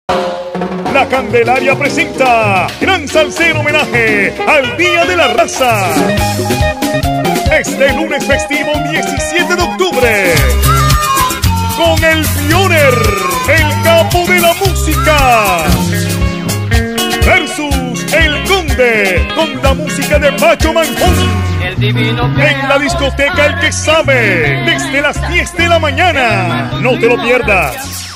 La Candelaria presenta gran salsero homenaje al Día de la Raza. Este lunes festivo 17 de octubre, con el Pioner, el capo de la música, versus el Conde, con la música de Pacho Manjón. En la discoteca El Que Sabe, desde las 10 de la mañana. No te lo pierdas.